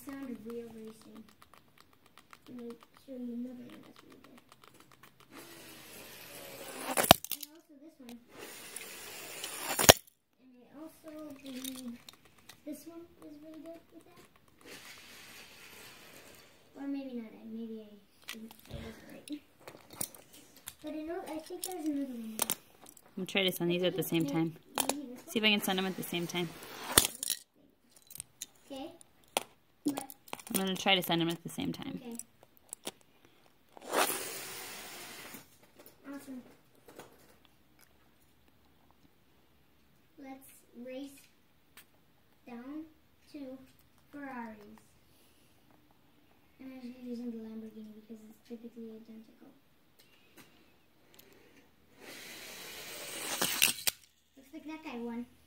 sound of real racing. Let me show you another one that's really good. And also this one. And I also believe this one is really good with that. Or maybe not. Maybe I shouldn't say this right. But I think there's another one. I'm going to try to send these at the same time. See if I can send them at the same time. Okay. What? I'm going to try to send them at the same time. Okay. Awesome. Let's race down to Ferraris. And I'm using the Lamborghini because it's typically identical. Looks like that guy won.